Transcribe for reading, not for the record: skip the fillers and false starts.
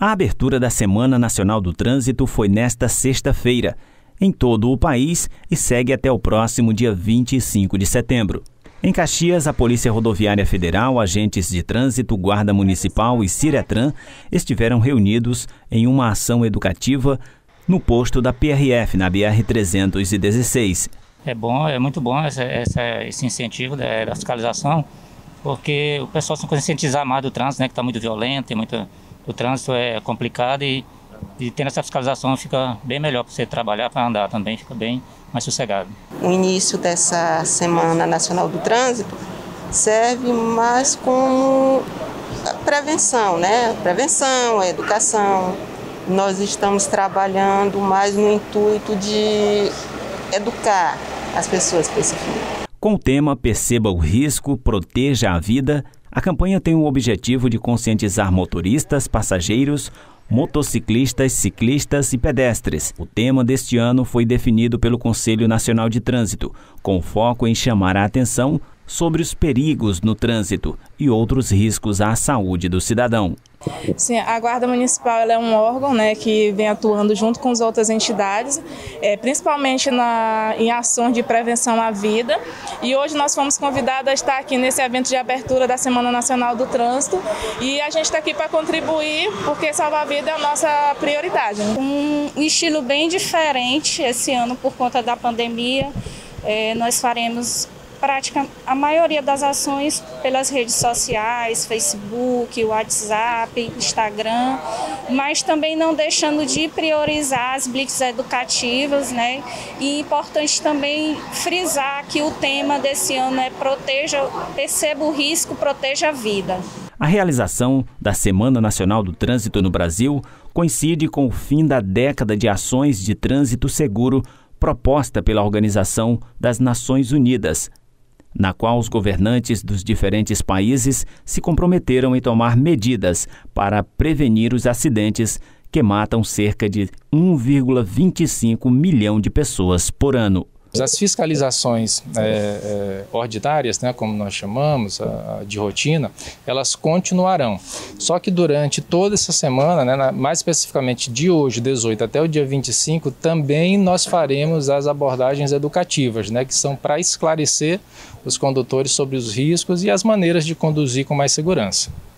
A abertura da Semana Nacional do Trânsito foi nesta sexta-feira, em todo o país, e segue até o próximo dia 25 de setembro. Em Caxias, a Polícia Rodoviária Federal, agentes de trânsito, Guarda Municipal e Ciretran estiveram reunidos em uma ação educativa no posto da PRF, na BR-316. É muito bom esse incentivo da fiscalização, porque o pessoal se conscientizar mais do trânsito, né, que está muito violento, o trânsito é complicado e tendo essa fiscalização fica bem melhor para você trabalhar, para andar também, fica bem mais sossegado. O início dessa Semana Nacional do Trânsito serve mais como prevenção, né? Prevenção, educação. Nós estamos trabalhando mais no intuito de educar as pessoas para esse fim. Com o tema Perceba o Risco, Proteja a Vida, a campanha tem o objetivo de conscientizar motoristas, passageiros, motociclistas, ciclistas e pedestres. O tema deste ano foi definido pelo Conselho Nacional de Trânsito, com foco em chamar a atenção sobre os perigos no trânsito e outros riscos à saúde do cidadão. Sim, a Guarda Municipal ela é um órgão, né, que vem atuando junto com as outras entidades, principalmente em ações de prevenção à vida. E hoje nós fomos convidados a estar aqui nesse evento de abertura da Semana Nacional do Trânsito. E a gente está aqui para contribuir, porque salvar a vida é a nossa prioridade, né? Um estilo bem diferente esse ano por conta da pandemia. Nós faremos a maioria das ações pelas redes sociais, Facebook, WhatsApp, Instagram, mas também não deixando de priorizar as blitz educativas, né? E importante também frisar que o tema desse ano é perceba o risco, proteja a vida. A realização da Semana Nacional do Trânsito no Brasil coincide com o fim da década de ações de trânsito seguro proposta pela Organização das Nações Unidas, na qual os governantes dos diferentes países se comprometeram em tomar medidas para prevenir os acidentes que matam cerca de 1,25 milhão de pessoas por ano. As fiscalizações ordinárias, né, como nós chamamos, de rotina, elas continuarão. Só que durante toda essa semana, né, mais especificamente de hoje, 18 até o dia 25, também nós faremos as abordagens educativas, né, que são para esclarecer os condutores sobre os riscos e as maneiras de conduzir com mais segurança.